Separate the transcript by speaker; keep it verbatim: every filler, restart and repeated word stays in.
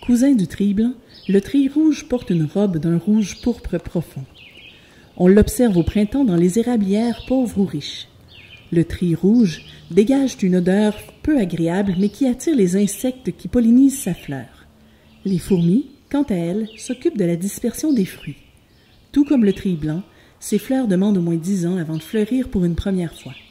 Speaker 1: Cousin du trille blanc, le trille rouge porte une robe d'un rouge pourpre profond. On l'observe au printemps dans les érablières pauvres ou riches. Le trille rouge dégage une odeur peu agréable mais qui attire les insectes qui pollinisent sa fleur. Les fourmis, quant à elles, s'occupent de la dispersion des fruits. Tout comme le trille blanc, ces fleurs demandent au moins dix ans avant de fleurir pour une première fois.